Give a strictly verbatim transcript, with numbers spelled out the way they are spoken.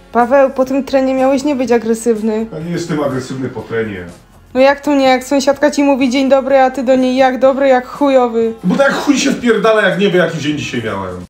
Paweł, po tym trenie miałeś nie być agresywny. Ja nie jestem agresywny po trenie. No jak to nie, jak sąsiadka ci mówi dzień dobry, a ty do niej jak dobry, jak chujowy. Bo tak chuj się wpierdala, jak nie wie, jaki dzień dzisiaj miałem.